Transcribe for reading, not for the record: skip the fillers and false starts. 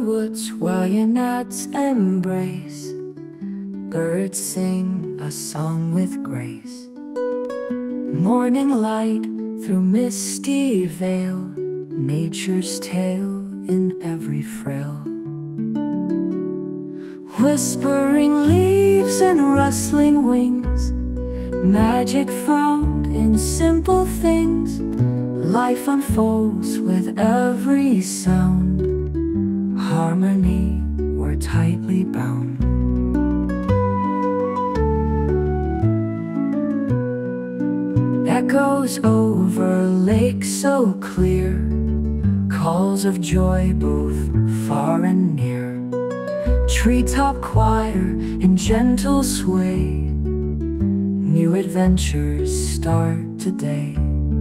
Silverwoods, Wayanad's embrace. Birds sing a song with grace. Morning light through misty veil, nature's tale in every frill. Whispering leaves and rustling wings, magic found in simple things. Life unfolds with every sound, harmony we're tightly bound. Echoes over lakes so clear, calls of joy both far and near. Treetop choir in gentle sway, new adventures start today.